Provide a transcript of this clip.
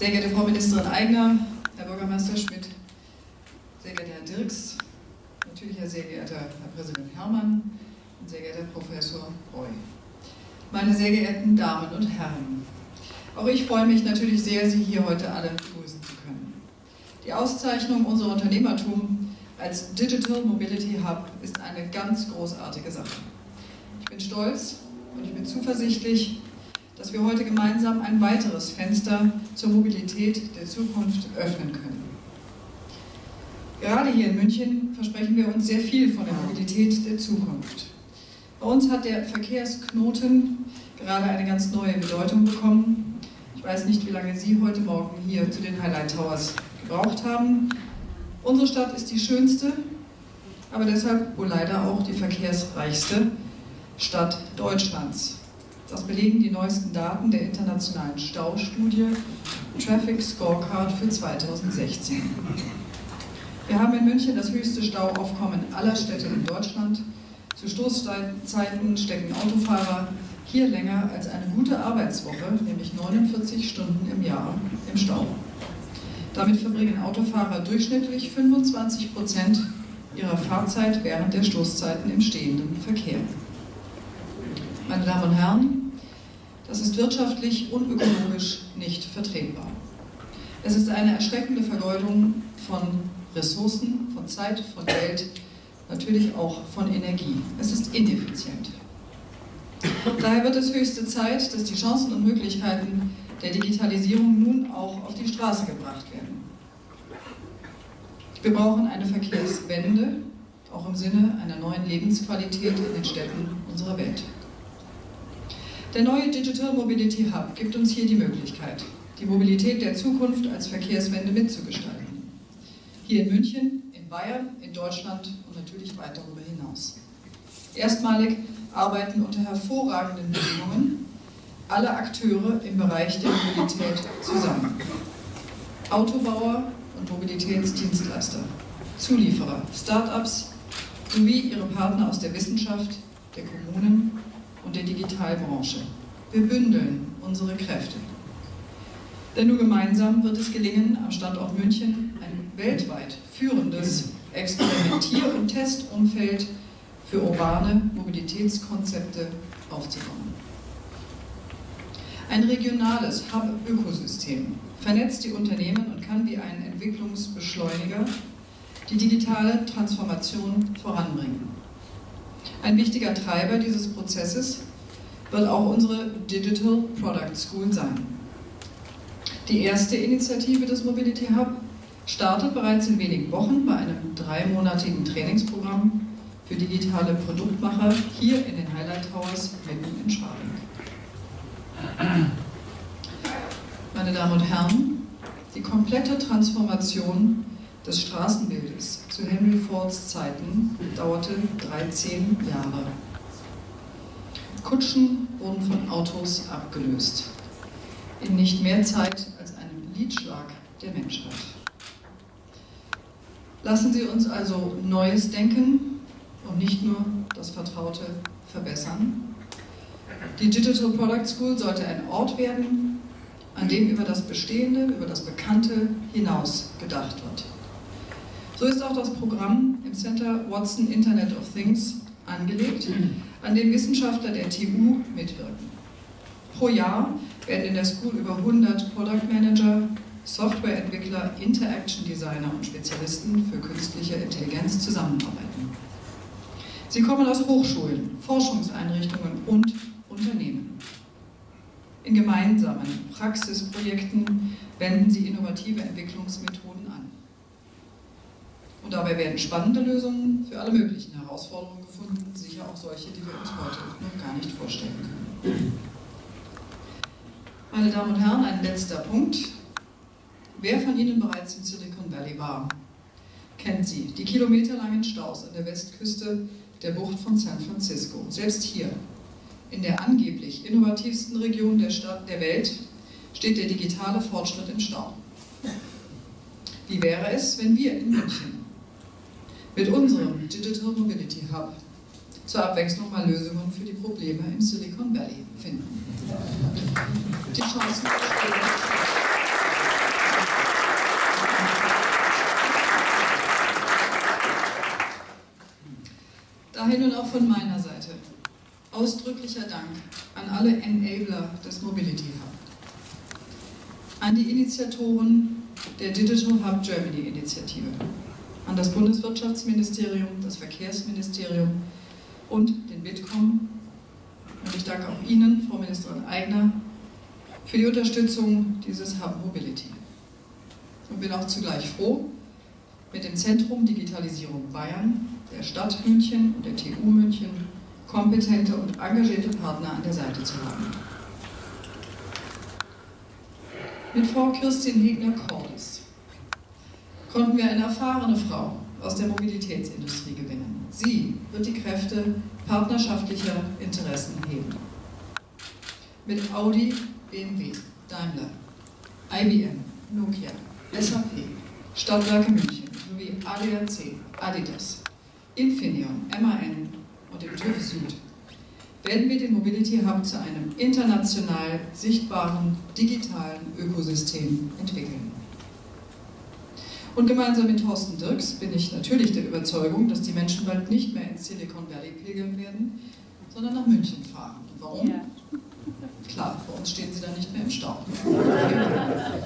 Sehr geehrte Frau Ministerin Aigner, Herr Bürgermeister Schmidt, sehr geehrter Herr Dirks, natürlich sehr geehrter Herr Präsident Herrmann und sehr geehrter Professor Roy. Meine sehr geehrten Damen und Herren, auch ich freue mich natürlich sehr, Sie hier heute alle begrüßen zu können. Die Auszeichnung unserer Unternehmertum als Digital Mobility Hub ist eine ganz großartige Sache. Ich bin stolz und ich bin zuversichtlich, dass wir heute gemeinsam ein weiteres Fenster zur Mobilität der Zukunft öffnen können. Gerade hier in München versprechen wir uns sehr viel von der Mobilität der Zukunft. Bei uns hat der Verkehrsknoten gerade eine ganz neue Bedeutung bekommen. Ich weiß nicht, wie lange Sie heute Morgen hier zu den Highlight Towers gebraucht haben. Unsere Stadt ist die schönste, aber deshalb wohl leider auch die verkehrsreichste Stadt Deutschlands. Das belegen die neuesten Daten der internationalen Staustudie Traffic Scorecard für 2016. Wir haben in München das höchste Stauaufkommen aller Städte in Deutschland. Zu Stoßzeiten stecken Autofahrer hier länger als eine gute Arbeitswoche, nämlich 49 Stunden im Jahr, im Stau. Damit verbringen Autofahrer durchschnittlich 25% ihrer Fahrzeit während der Stoßzeiten im stehenden Verkehr. Meine Damen und Herren, das ist wirtschaftlich und ökologisch nicht vertretbar. Es ist eine erschreckende Vergeudung von Ressourcen, von Zeit, von Geld, natürlich auch von Energie. Es ist ineffizient. Daher wird es höchste Zeit, dass die Chancen und Möglichkeiten der Digitalisierung nun auch auf die Straße gebracht werden. Wir brauchen eine Verkehrswende, auch im Sinne einer neuen Lebensqualität in den Städten unserer Welt. Der neue Digital Mobility Hub gibt uns hier die Möglichkeit, die Mobilität der Zukunft als Verkehrswende mitzugestalten. Hier in München, in Bayern, in Deutschland und natürlich weit darüber hinaus. Erstmalig arbeiten unter hervorragenden Bedingungen alle Akteure im Bereich der Mobilität zusammen. Autobauer und Mobilitätsdienstleister, Zulieferer, Start-ups sowie ihre Partner aus der Wissenschaft, der Kommunen und der Digitalbranche. Wir bündeln unsere Kräfte. Denn nur gemeinsam wird es gelingen, am Standort München ein weltweit führendes Experimentier- und Testumfeld für urbane Mobilitätskonzepte aufzubauen. Ein regionales Hub-Ökosystem vernetzt die Unternehmen und kann wie ein Entwicklungsbeschleuniger die digitale Transformation voranbringen. Ein wichtiger Treiber dieses Prozesses wird auch unsere Digital Product School sein. Die erste Initiative des Mobility Hub startet bereits in wenigen Wochen bei einem 3-monatigen Trainingsprogramm für digitale Produktmacher hier in den Highlight Towers mitten in Schwabing. Meine Damen und Herren, die komplette Transformation des Straßenbildes zu Henry Fords Zeiten dauerte 13 Jahre. Kutschen wurden von Autos abgelöst. In nicht mehr Zeit als einem Liedschlag der Menschheit. Lassen Sie uns also Neues denken und nicht nur das Vertraute verbessern. Die Digital Product School sollte ein Ort werden, an dem über das Bestehende, über das Bekannte hinaus gedacht wird. So ist auch das Programm im Center Watson Internet of Things angelegt, an dem Wissenschaftler der TU mitwirken. Pro Jahr werden in der School über 100 Product Manager, Softwareentwickler, Interaction Designer und Spezialisten für künstliche Intelligenz zusammenarbeiten. Sie kommen aus Hochschulen, Forschungseinrichtungen und Unternehmen. In gemeinsamen Praxisprojekten wenden sie innovative Entwicklungsmethoden an. Und dabei werden spannende Lösungen für alle möglichen Herausforderungen gefunden, sicher auch solche, die wir uns heute noch gar nicht vorstellen können. Meine Damen und Herren, ein letzter Punkt. Wer von Ihnen bereits in Silicon Valley war, kennt sie, die kilometerlangen Staus an der Westküste der Bucht von San Francisco. Selbst hier, in der angeblich innovativsten Region der Welt, steht der digitale Fortschritt im Stau. Wie wäre es, wenn wir in München mit unserem Digital Mobility Hub zur Abwechslung mal Lösungen für die Probleme im Silicon Valley finden? Die Chancen bestehen. von meiner Seite ausdrücklicher Dank an alle Enabler des Mobility Hub, an die Initiatoren der Digital Hub Germany Initiative, an das Bundeswirtschaftsministerium, das Verkehrsministerium und den Bitkom. Und ich danke auch Ihnen, Frau Ministerin Aigner, für die Unterstützung dieses Hub Mobility. Und bin auch zugleich froh, mit dem Zentrum Digitalisierung Bayern, der Stadt München und der TU München kompetente und engagierte Partner an der Seite zu haben. Mit Frau Kirstin Hegner-Cordes konnten wir eine erfahrene Frau aus der Mobilitätsindustrie gewinnen. Sie wird die Kräfte partnerschaftlicher Interessen heben. Mit Audi, BMW, Daimler, IBM, Nokia, SAP, Stadtwerke München sowie ADAC, Adidas, Infineon, MAN und dem TÜV Süd werden wir den Mobility Hub zu einem international sichtbaren digitalen Ökosystem entwickeln. Und gemeinsam mit Thorsten Dirks bin ich natürlich der Überzeugung, dass die Menschen bald nicht mehr ins Silicon Valley pilgern werden, sondern nach München fahren. Warum? Ja. Klar, bei uns stehen sie dann nicht mehr im Stau.